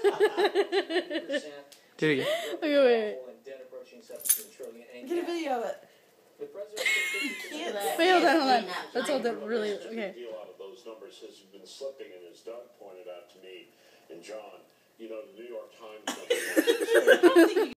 Do it again. Okay, wait. Get a video of it. Wait, hold on. Let's hold that really. Okay. A lot of those numbers has been slipping, and as Doug pointed out to me and John, the New York Times.